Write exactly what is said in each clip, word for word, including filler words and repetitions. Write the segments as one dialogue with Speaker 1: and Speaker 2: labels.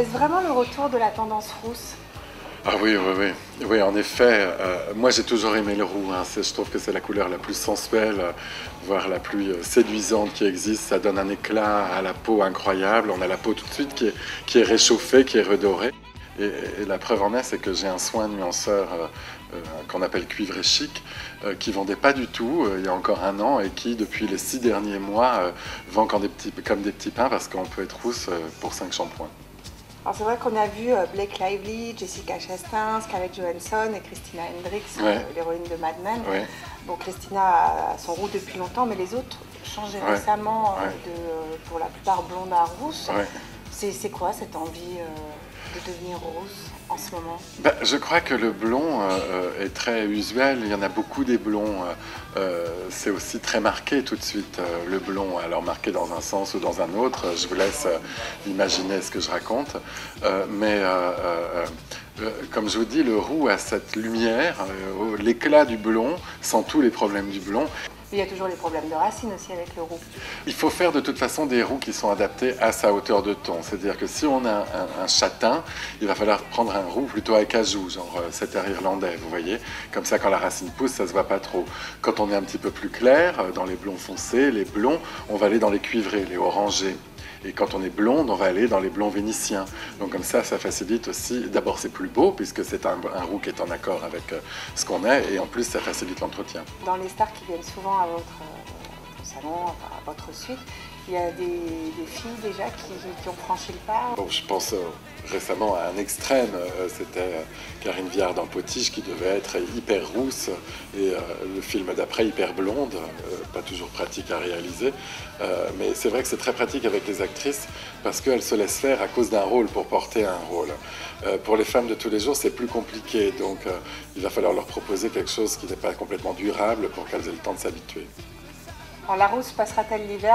Speaker 1: Est-ce vraiment le retour de la tendance rousse?
Speaker 2: Ah oui, oui, oui. Oui, en effet, euh, moi j'ai toujours aimé le roux. Hein. Je trouve que c'est la couleur la plus sensuelle, euh, voire la plus euh, séduisante qui existe. Ça donne un éclat à la peau incroyable. On a la peau tout de suite qui est, qui est réchauffée, qui est redorée. Et, et la preuve en est, c'est que j'ai un soin de nuanceur euh, euh, qu'on appelle cuivré chic, euh, qui vendait pas du tout euh, il y a encore un an et qui, depuis les six derniers mois, euh, vend comme des, petits, comme des petits pains parce qu'on peut être rousse euh, pour cinq shampoings.
Speaker 1: Alors c'est vrai qu'on a vu Blake Lively, Jessica Chastain, Scarlett Johansson et Christina Hendricks,
Speaker 2: Ouais.
Speaker 1: euh, l'héroïne de Mad Men.
Speaker 2: Ouais.
Speaker 1: Bon, Christina a son roux depuis longtemps, mais les autres changeaient
Speaker 2: Ouais.
Speaker 1: récemment euh,
Speaker 2: Ouais.
Speaker 1: de, pour la plupart blonde à rousse.
Speaker 2: Ouais.
Speaker 1: C'est c'est quoi cette envie euh, de devenir rousse en ce moment?
Speaker 2: Ben, je crois que le blond euh, est très usuel. Il y en a beaucoup des blonds. Euh, c'est aussi très marqué tout de suite, euh, le blond. Alors marqué dans un sens ou dans un autre, je vous laisse euh, imaginer ce que je raconte. Euh, mais euh, euh, euh, comme je vous dis, le roux a cette lumière, euh, l'éclat du blond, sans tous les problèmes du blond.
Speaker 1: Il y a toujours les problèmes de racines aussi avec le roux.
Speaker 2: Il faut faire de toute façon des roux qui sont adaptés à sa hauteur de ton. C'est-à-dire que si on a un, un châtain, il va falloir prendre un roux plutôt à cajou, genre euh, cet air irlandais, vous voyez. Comme ça, quand la racine pousse, ça se voit pas trop. Quand on est un petit peu plus clair, euh, dans les blonds foncés, les blonds, on va aller dans les cuivrés, les orangés. Et quand on est blonde, on va aller dans les blonds vénitiens. Donc comme ça, ça facilite aussi. D'abord, c'est plus beau puisque c'est un, un roux qui est en accord avec euh, ce qu'on est, et en plus, ça facilite l'entretien.
Speaker 1: Dans les stars qui viennent souvent à votre, euh, votre salon, enfin, à votre suite, il y a des, des filles déjà qui, qui ont franchi le pas.
Speaker 2: Bon, je pense euh, récemment à un extrême, euh, c'était euh, Karine Viard dans Potiche qui devait être hyper rousse et euh, le film d'après hyper blonde, euh, pas toujours pratique à réaliser, euh, mais c'est vrai que c'est très pratique avec les actrices parce qu'elles se laissent faire à cause d'un rôle pour porter un rôle. Euh, pour les femmes de tous les jours, c'est plus compliqué, donc euh, il va falloir leur proposer quelque chose qui n'est pas complètement durable pour qu'elles aient le temps de s'habituer.
Speaker 1: Alors la rousse passera-t-elle l'hiver?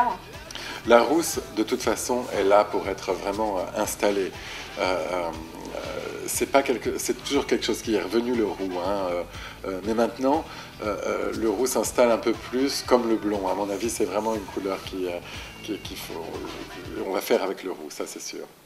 Speaker 2: La rousse, de toute façon, est là pour être vraiment euh, installée. Euh, euh, c'est pas quelque, c'est toujours quelque chose qui est revenu, le roux. Hein, euh, euh, mais maintenant, euh, euh, le roux s'installe un peu plus comme le blond. À mon avis, c'est vraiment une couleur qui, euh, qui, qu'il faut, on va faire avec le roux, ça c'est sûr.